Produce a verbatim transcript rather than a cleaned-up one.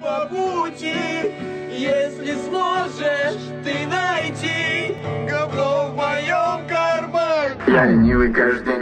по пути, если сможешь ты найти говно в моем кармане. Я ленивый каждый